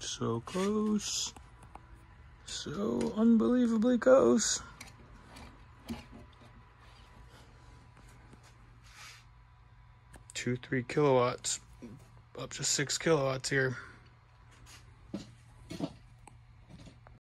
So close. So unbelievably close. 2-3 kilowatts, up to 6 kilowatts here.